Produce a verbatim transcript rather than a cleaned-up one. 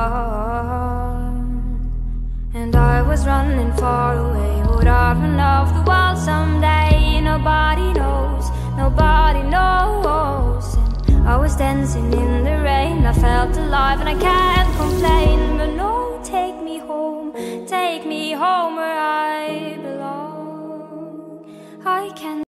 And I was running far away. Would I run off the world someday? Nobody knows, nobody knows. And I was dancing in the rain, I felt alive and I can't complain.